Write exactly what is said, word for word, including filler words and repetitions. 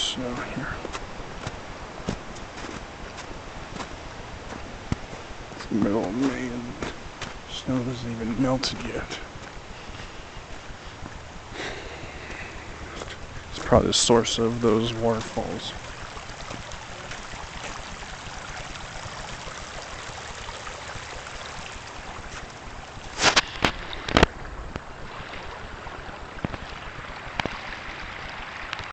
snow here. It's the middle of May and snow isn't even melted yet. It's probably the source of those waterfalls.